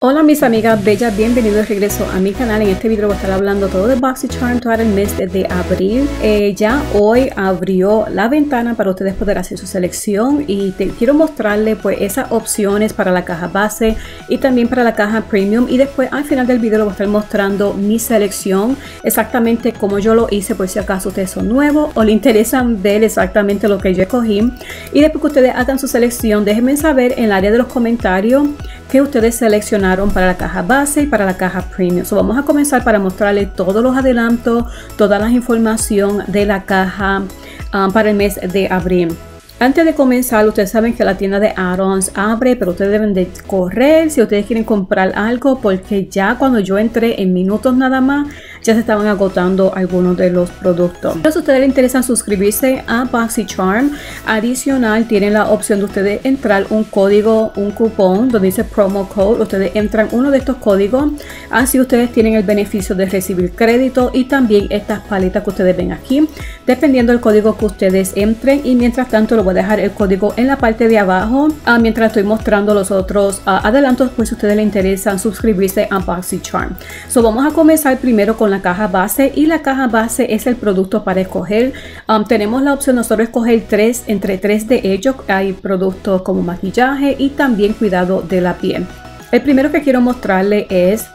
Hola mis amigas bellas, bienvenidos de regreso a mi canal. En este video voy a estar hablando todo de Boxycharm para el mes de abril. Ya hoy abrió la ventana para ustedes poder hacer su selección y quiero mostrarles pues esas opciones para la caja base y también para la caja premium, y después al final del video les voy a estar mostrando mi selección exactamente como yo lo hice, por si acaso ustedes son nuevos o les interesan ver exactamente lo que yo escogí. Y después que ustedes hagan su selección, déjenme saber en el área de los comentarios que ustedes seleccionaron para la caja base y para la caja premium. Vamos a comenzar para mostrarles todos los adelantos, toda la información de la caja para el mes de abril. Antes de comenzar, ustedes saben que la tienda de add-ons abre, pero ustedes deben de correr si ustedes quieren comprar algo, porque ya cuando yo entré en minutos nada más, ya se estaban agotando algunos de los productos. Pero si a ustedes les interesa suscribirse a Boxycharm, adicional tienen la opción de ustedes entrar un código, un cupón donde dice promo code. Ustedes entran uno de estos códigos, así ustedes tienen el beneficio de recibir crédito y también estas paletas que ustedes ven aquí, dependiendo del código que ustedes entren. Y mientras tanto, voy a dejar el código en la parte de abajo mientras estoy mostrando los otros adelantos, pues si a ustedes les interesan suscribirse a Boxycharm. Vamos a comenzar primero con la caja base, y la caja base es el producto para escoger. Tenemos la opción de nosotros escoger entre tres de ellos. Hay productos como maquillaje y también cuidado de la piel. El primero que quiero mostrarles es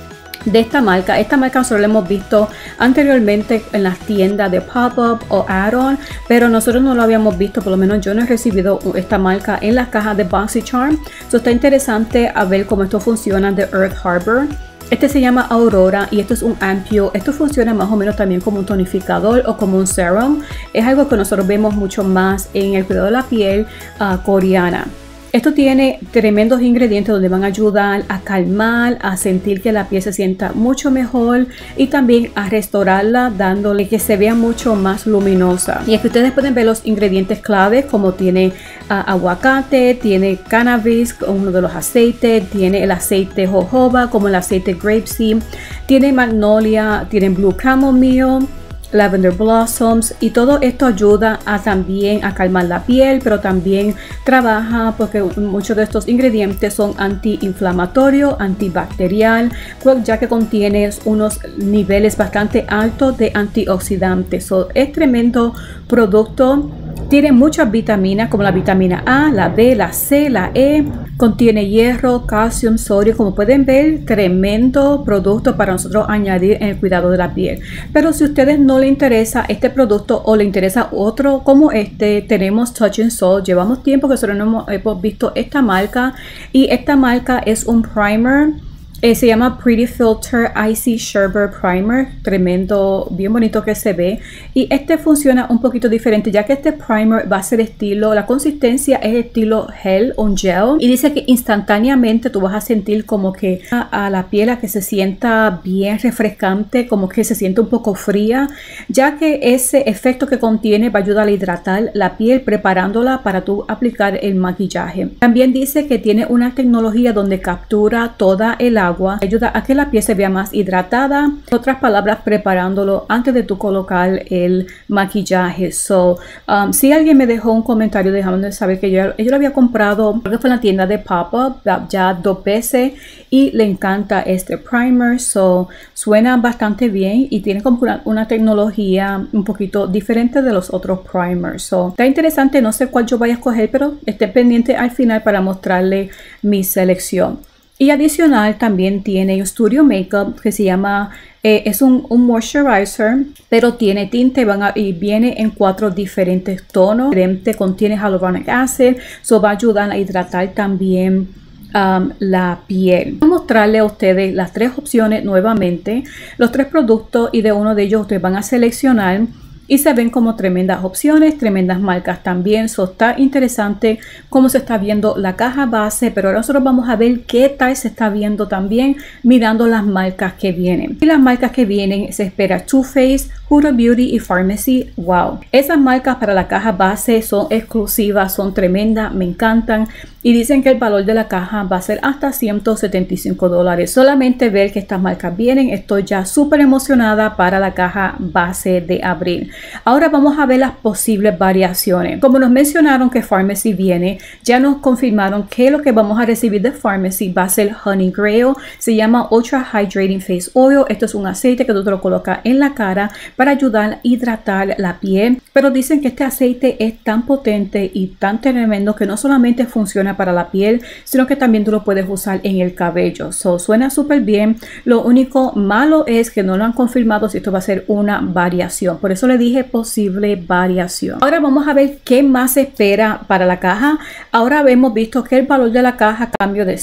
de esta marca. Esta marca nosotros la hemos visto anteriormente en las tiendas de pop-up o add-on, pero nosotros no lo habíamos visto, por lo menos yo no he recibido esta marca en las cajas de Boxycharm. Está interesante a ver cómo esto funciona de Earth Harbor. Este se llama Aurora y esto es un ampio. Esto funciona más o menos también como un tonificador o como un serum. Es algo que nosotros vemos mucho más en el cuidado de la piel coreana. Esto tiene tremendos ingredientes donde van a ayudar a calmar, a sentir que la piel se sienta mucho mejor y también a restaurarla, dándole que se vea mucho más luminosa. Y aquí ustedes pueden ver los ingredientes claves, como tiene aguacate, tiene cannabis, uno de los aceites, tiene el aceite jojoba, como el aceite grapeseed, tiene magnolia, tiene blue chamomile, lavender blossoms, y todo esto ayuda también a calmar la piel, pero también trabaja porque muchos de estos ingredientes son antiinflamatorios, antibacterial, ya que contiene unos niveles bastante altos de antioxidantes. Es tremendo producto. Tiene muchas vitaminas como la vitamina A, la B, la C, la E. Contiene hierro, calcio, sodio. Como pueden ver, tremendo producto para nosotros añadir en el cuidado de la piel. Pero si a ustedes no les interesa este producto o les interesa otro como este, tenemos Touch and Soul. Llevamos tiempo que nosotros no hemos visto esta marca, y esta marca es un primer. Se llama Pretty Filter Icy Sherbet Primer. Tremendo, bien bonito que se ve. Y este funciona un poquito diferente, ya que este primer va a ser estilo, la consistencia es estilo gel o gel. Y dice que instantáneamente tú vas a sentir como que a la piel a que se sienta bien refrescante, como que se siente un poco fría, ya que ese efecto que contiene va a ayudar a hidratar la piel, preparándola para tú aplicar el maquillaje. También dice que tiene una tecnología donde captura toda el agua, ayuda a que la piel se vea más hidratada. En otras palabras, preparándolo antes de tú colocar el maquillaje. Si alguien me dejó un comentario dejándome saber que yo lo había comprado, creo que fue en la tienda de pop-up ya 2 veces, y le encanta este primer. Suena bastante bien y tiene como una tecnología un poquito diferente de los otros primers. Está interesante. No sé cuál yo vaya a escoger, pero esté pendiente al final para mostrarle mi selección. Y adicional también tiene un Studio Makeup que se llama, es un moisturizer, pero tiene tinte y viene en 4 diferentes tonos. Contiene hyaluronic acid, va a ayudar a hidratar también la piel. Voy a mostrarle a ustedes las 3 opciones nuevamente, los 3 productos, y de uno de ellos ustedes van a seleccionar. Y se ven como tremendas opciones, tremendas marcas también. Está interesante cómo se está viendo la caja base, pero ahora nosotros vamos a ver qué tal se está viendo también mirando las marcas que vienen. Y las marcas que vienen se espera Too Faced, Huda Beauty y Pharmacy. Wow, esas marcas para la caja base son exclusivas, son tremendas, me encantan. y dicen que el valor de la caja va a ser hasta $175. Solamente ver que estas marcas vienen, estoy ya súper emocionada para la caja base de abril. Ahora vamos a ver las posibles variaciones. Como nos mencionaron que Pharmacy viene, ya nos confirmaron que lo que vamos a recibir de Pharmacy va a ser Honey Grail. Se llama Ultra Hydrating Face Oil. Esto es un aceite que tú te lo colocas en la cara para ayudar a hidratar la piel. Pero dicen que este aceite es tan potente y tan tremendo que no solamente funciona para la piel, sino que también tú lo puedes usar en el cabello. Suena súper bien. Lo único malo es que no lo han confirmado si esto va a ser una variación. Por eso le dije posible variación. Ahora vamos a ver qué más se espera para la caja. Ahora hemos visto que el valor de la caja cambió de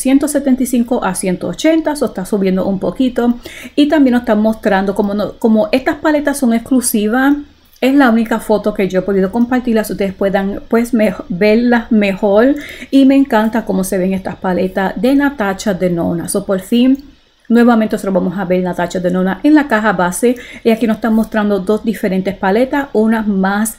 175 a 180, eso está subiendo un poquito. Y también nos están mostrando como estas paletas son exclusivas. Es la única foto que yo he podido compartirlas, ustedes puedan pues verlas mejor. Y me encanta cómo se ven estas paletas de Natasha Denona. Por fin, nuevamente nosotros vamos a ver Natasha Denona en la caja base. Y aquí nos están mostrando dos diferentes paletas. Una más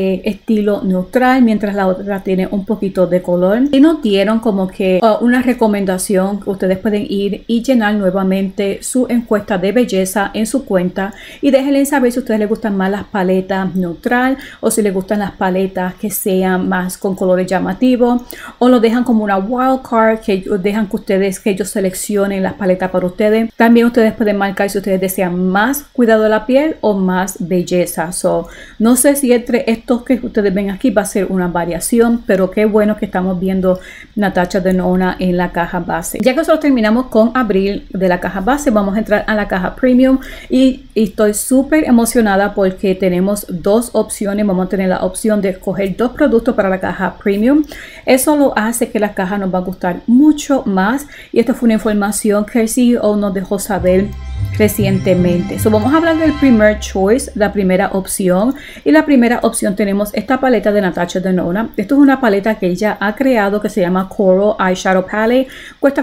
estilo neutral, mientras la otra tiene un poquito de color. Y nos dieron como que una recomendación que ustedes pueden ir y llenar nuevamente su encuesta de belleza en su cuenta. Y déjenle saber si a ustedes les gustan más las paletas neutral o si les gustan las paletas que sean más con colores llamativos. O lo dejan como una wild card, que dejan que ellos seleccionen las paletas para ustedes. También ustedes pueden marcar si ustedes desean más cuidado de la piel o más belleza. No sé si entre estos que ustedes ven aquí va a ser una variación, pero qué bueno que estamos viendo Natasha Denona en la caja base. Ya que nosotros terminamos con abril de la caja base, vamos a entrar a la caja premium y estoy súper emocionada porque tenemos dos opciones. Vamos a tener la opción de escoger dos productos para la caja premium. Eso lo hace que la caja nos va a gustar mucho más, y esta fue una información que el CEO nos dejó saber recientemente. Vamos a hablar del primer choice, la primera opción. Y la primera opción tenemos esta paleta de Natasha Denona. Esto es una paleta que ella ha creado que se llama Coral Eyeshadow Palette. Cuesta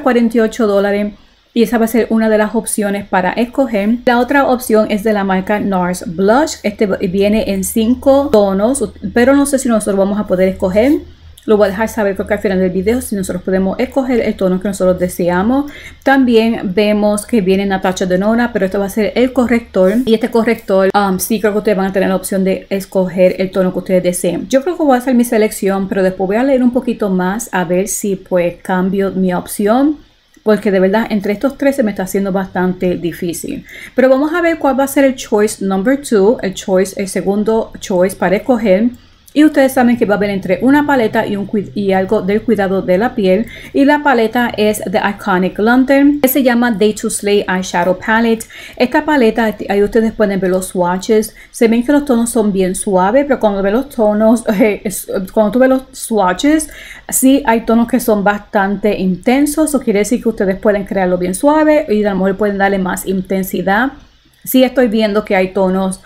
$48 y esa va a ser una de las opciones para escoger. La otra opción es de la marca NARS Blush. Este viene en 5 tonos, pero no sé si nosotros vamos a poder escoger. Lo voy a dejar saber creo que al final del video si nosotros podemos escoger el tono que nosotros deseamos. También vemos que viene Natasha Denona, pero esto va a ser el corrector. Y este corrector sí creo que ustedes van a tener la opción de escoger el tono que ustedes deseen. Yo creo que voy a hacer mi selección, pero después voy a leer un poquito más a ver si pues cambio mi opción. Porque de verdad entre estos tres se me está haciendo bastante difícil. Pero vamos a ver cuál va a ser el choice number 2. El segundo choice para escoger. Y ustedes saben que va a haber entre una paleta y algo del cuidado de la piel. Y la paleta es The Iconic London, que se llama Day to Slay Eyeshadow Palette. Esta paleta, ahí ustedes pueden ver los swatches. Se ven que los tonos son bien suaves, pero cuando ven los tonos, cuando tú ves los swatches, sí hay tonos que son bastante intensos. Eso quiere decir que ustedes pueden crearlo bien suave y a lo mejor pueden darle más intensidad. Sí estoy viendo que hay tonos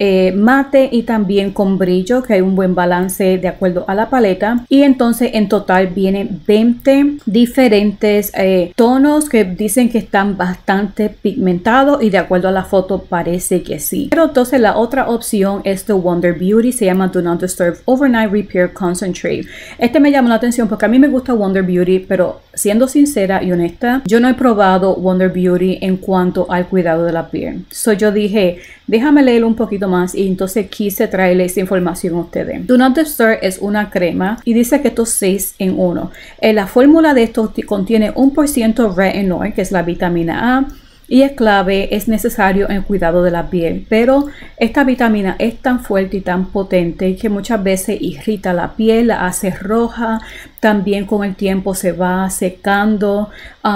mate y también con brillo, que hay un buen balance de acuerdo a la paleta. Y entonces en total vienen 20 diferentes tonos que dicen que están bastante pigmentados y de acuerdo a la foto parece que sí. Pero entonces la otra opción es The Wonder Beauty, se llama Do Not Disturb Overnight Repair Concentrate. Este me llamó la atención porque a mí me gusta Wonder Beauty, pero siendo sincera y honesta, yo no he probado Wonder Beauty en cuanto al cuidado de la piel. Yo dije, déjame leerlo un poquito más y entonces quise traerle esa información a ustedes. Do Not Disturb es una crema y dice que esto es 6 en 1. La fórmula de esto contiene 1% retinol, que es la vitamina A, y es clave, es necesario en el cuidado de la piel. Pero esta vitamina es tan fuerte y tan potente que muchas veces irrita la piel, la hace roja, también con el tiempo se va secando.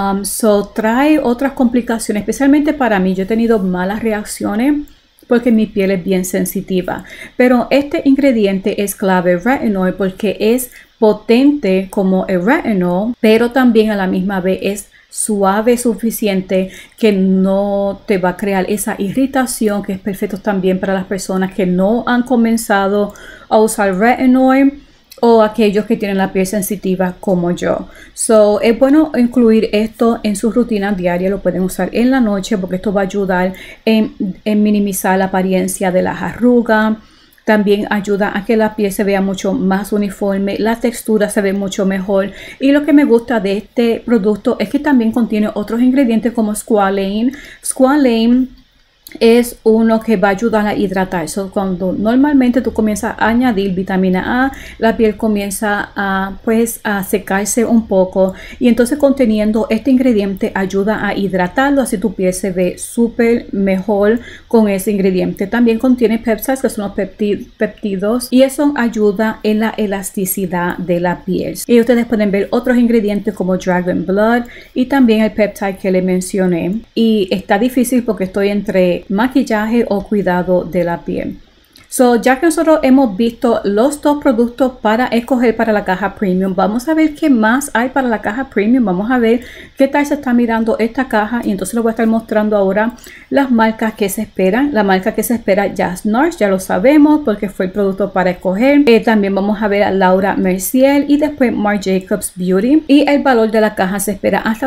Trae otras complicaciones, especialmente para mí. Yo he tenido malas reacciones porque mi piel es bien sensitiva. Pero este ingrediente es clave, retinol, porque es potente como el retinol, pero también a la misma vez es suave suficiente que no te va a crear esa irritación, que es perfecto también para las personas que no han comenzado a usar retinol o aquellos que tienen la piel sensitiva como yo. Es bueno incluir esto en su rutina diaria. Lo pueden usar en la noche porque esto va a ayudar en minimizar la apariencia de las arrugas. también ayuda a que la piel se vea mucho más uniforme, la textura se ve mucho mejor. Y lo que me gusta de este producto es que también contiene otros ingredientes como squalane. Squalane es uno que va a ayudar a hidratar. Cuando normalmente tú comienzas a añadir vitamina A, la piel comienza a secarse un poco, y entonces conteniendo este ingrediente ayuda a hidratarlo, así tu piel se ve súper mejor con ese ingrediente. También contiene peptides, que son los peptidos, y eso ayuda en la elasticidad de la piel. Y ustedes pueden ver otros ingredientes como Dragon Blood y también el peptide que le mencioné. Y está difícil porque estoy entre maquillaje o cuidado de la piel. Ya que nosotros hemos visto los dos productos para escoger para la caja premium, vamos a ver qué más hay para la caja premium. Vamos a ver qué tal se está mirando esta caja, y entonces les voy a estar mostrando ahora las marcas que se esperan. La marca que se espera, Just Nurse, ya lo sabemos porque fue el producto para escoger. También vamos a ver a Laura Mercier y después Marc Jacobs Beauty, y el valor de la caja se espera hasta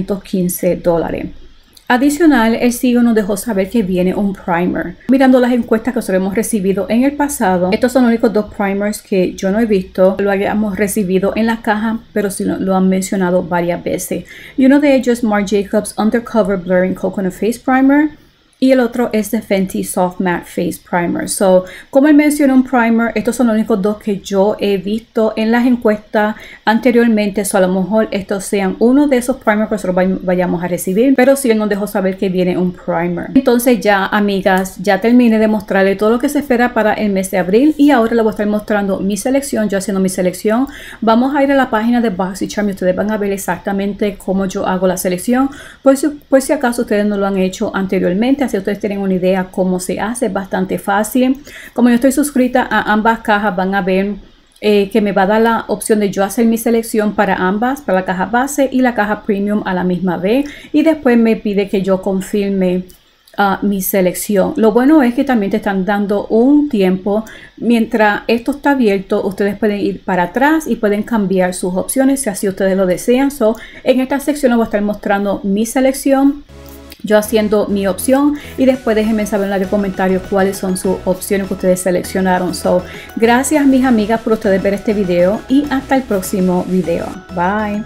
$215. Adicional, el CEO nos dejó saber que viene un primer. Mirando las encuestas que nosotros hemos recibido en el pasado, estos son los únicos dos primers que yo no he visto lo hayamos recibido en la caja, pero sí lo han mencionado varias veces. Y uno de ellos es Marc Jacobs Undercover Blurring Coconut Face Primer, y el otro es the Fenty Soft Matte Face Primer. Como él menciona un primer, estos son los únicos dos que yo he visto en las encuestas anteriormente. A lo mejor estos sean uno de esos primers que nosotros vayamos a recibir, pero sí él nos dejó saber que viene un primer. Entonces ya, amigas, ya terminé de mostrarle todo lo que se espera para el mes de abril, y ahora les voy a estar mostrando mi selección. Yo haciendo mi selección, vamos a ir a la página de Boxycharm y ustedes van a ver exactamente cómo yo hago la selección, por si acaso ustedes no lo han hecho anteriormente. Así ustedes tienen una idea cómo se hace, bastante fácil. Como yo estoy suscrita a ambas cajas, van a ver que me va a dar la opción de yo hacer mi selección para ambas, para la caja base y la caja premium a la misma vez, y después me pide que yo confirme mi selección. Lo bueno es que también te están dando un tiempo. Mientras esto está abierto, ustedes pueden ir para atrás y pueden cambiar sus opciones si así ustedes lo desean. En esta sección les voy a estar mostrando mi selección, yo haciendo mi opción, y después déjenme saber en los comentarios cuáles son sus opciones que ustedes seleccionaron. Gracias mis amigas por ustedes ver este video, y hasta el próximo video. Bye.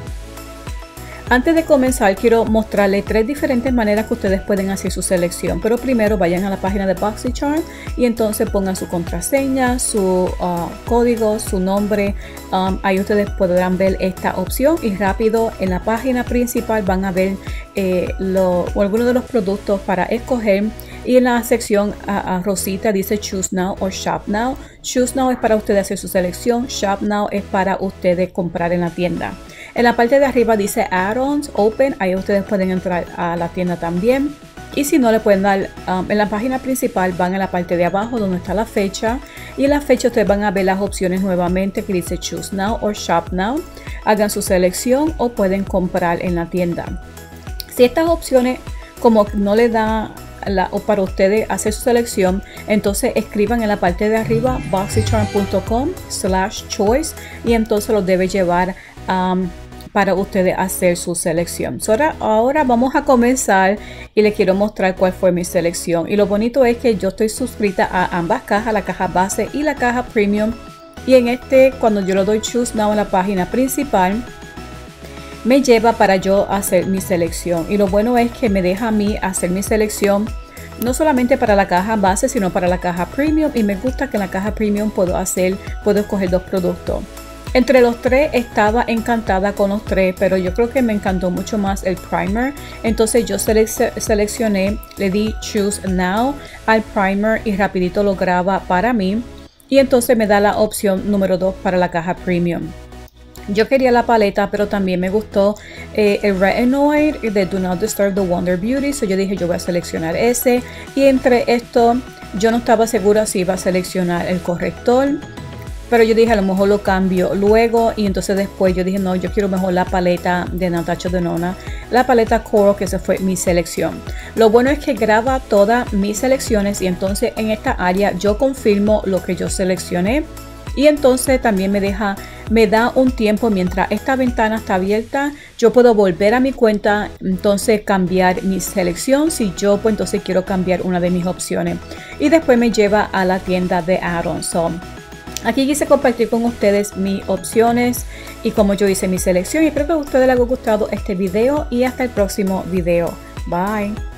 Antes de comenzar, quiero mostrarles 3 diferentes maneras que ustedes pueden hacer su selección. Pero primero vayan a la página de Boxycharm y entonces pongan su contraseña, su código, su nombre. Ahí ustedes podrán ver esta opción, y rápido en la página principal van a ver algunos de los productos para escoger. Y en la sección rosita dice Choose Now o Shop Now. Choose Now es para ustedes hacer su selección. Shop Now es para ustedes comprar en la tienda. En la parte de arriba dice Add-ons, Open. Ahí ustedes pueden entrar a la tienda también. Y si no, le pueden dar en la página principal, van a la parte de abajo donde está la fecha. Y en la fecha ustedes van a ver las opciones nuevamente que dice Choose Now o Shop Now. Hagan su selección o pueden comprar en la tienda. Si estas opciones como no le da o para ustedes hacer su selección, entonces escriban en la parte de arriba boxycharm.com/choice, y entonces los debe llevar para ustedes hacer su selección. Ahora vamos a comenzar y les quiero mostrar cuál fue mi selección. Y lo bonito es que yo estoy suscrita a ambas cajas, la caja base y la caja premium, y en cuando yo le doy Choose Now en la página principal, me lleva para yo hacer mi selección. Y lo bueno es que me deja a mí hacer mi selección no solamente para la caja base, sino para la caja premium, y me gusta que en la caja premium puedo escoger 2 productos. Entre los 3 estaba encantada con los 3, pero yo creo que me encantó mucho más el primer. Entonces yo seleccioné, le di Choose Now al primer y rapidito lo graba para mí, y entonces me da la opción número 2 para la caja premium. Yo quería la paleta, pero también me gustó el Retinoid de Do Not Disturb the Wonder Beauty. Yo dije, yo voy a seleccionar ese. Y entre esto, yo no estaba segura si iba a seleccionar el corrector, pero yo dije, a lo mejor lo cambio luego. Y entonces después yo dije, no, yo quiero mejor la paleta de Natasha Denona, la paleta Coral, que esa fue mi selección. Lo bueno es que graba todas mis selecciones, y entonces en esta área yo confirmo lo que yo seleccioné. y entonces también me da un tiempo mientras esta ventana está abierta. Yo puedo volver a mi cuenta, entonces cambiar mi selección si yo pues entonces quiero cambiar una de mis opciones, y después me lleva a la tienda de add-ons. Aquí quise compartir con ustedes mis opciones y cómo yo hice mi selección, y espero que a ustedes les haya gustado este video y hasta el próximo video. Bye.